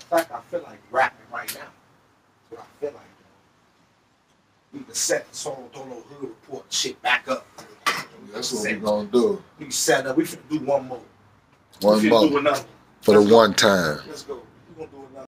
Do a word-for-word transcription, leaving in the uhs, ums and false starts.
fact, I feel like rapping right now. That's what I feel like. We can set the song Dolo Hood Report shit back up. That's what we're gonna do. We set up. We finna do one more. One we more. Do another. For Let's the go. one time. Let's go. We gonna do another.